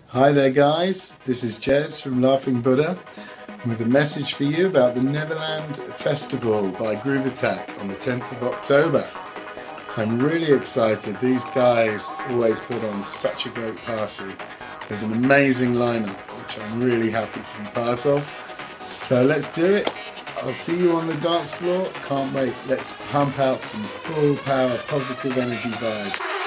Hi there guys, this is Jez from Laughing Buddha with a message for you about the Neverland Festival by Groove Attack on the 10th of October. I'm really excited. These guys always put on such a great party. There's an amazing lineup which I'm really happy to be part of. So let's do it. I'll see you on the dance floor. Can't wait. Let's pump out some full power positive energy vibes.